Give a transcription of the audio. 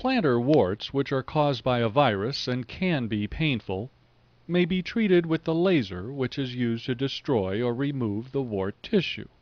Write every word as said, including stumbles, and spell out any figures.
Plantar warts, which are caused by a virus and can be painful, may be treated with the laser which is used to destroy or remove the wart tissue.